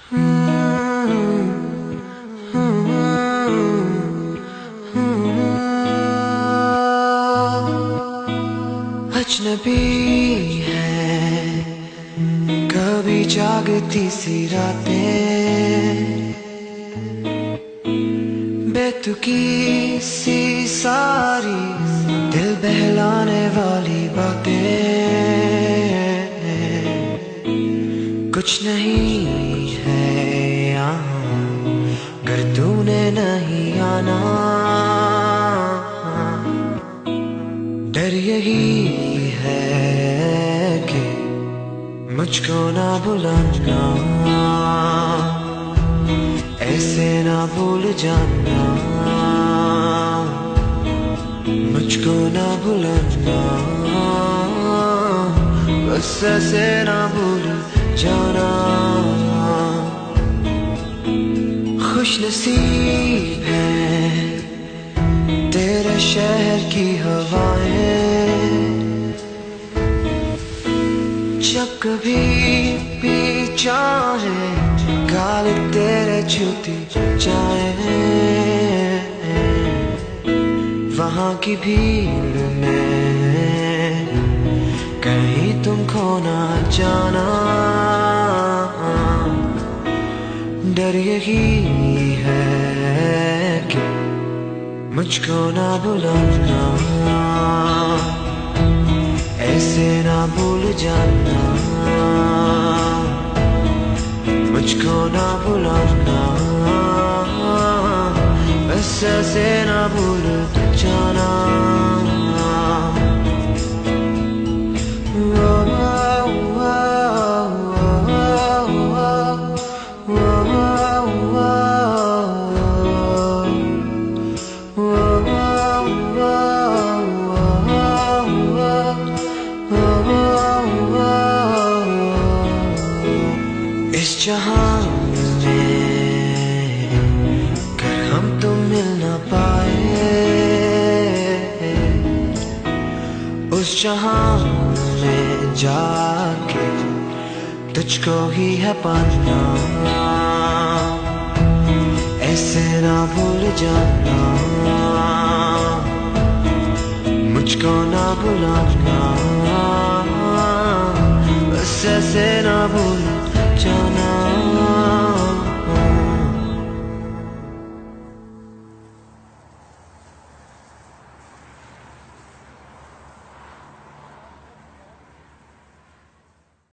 अजनबी है कभी जागती सी रातें, बेतुकी सी सारी दिल बहलाने वाली बातें। कुछ नहीं है यहाँ अगर तूने नहीं आना, डर यही है कि मुझको ना भुलाना, ऐसे ना भूल जाना, मुझको ना भुलाना, बस ऐसे ना भूल जाना। खुश नसीब है तेरे शहर की हवाएं, जब कभी भी चाहे गाल तेरे छूती जाए, वहाँ की भीड़ में कहीं तुम खो ना जाना, डर यही है कि मुझको ना भुलाना, ऐसे ना भूल जाना, मुझको ना भुलाना, बस ऐसे ना भूल जाना। इस जहां में अगर हम तुम मिल ना पाए, उस जहां में जाके तुझको ही है पाना, ऐसे ना भूल जाना, मुझको ना भुलाना, बस ऐसे ना भूल जाना।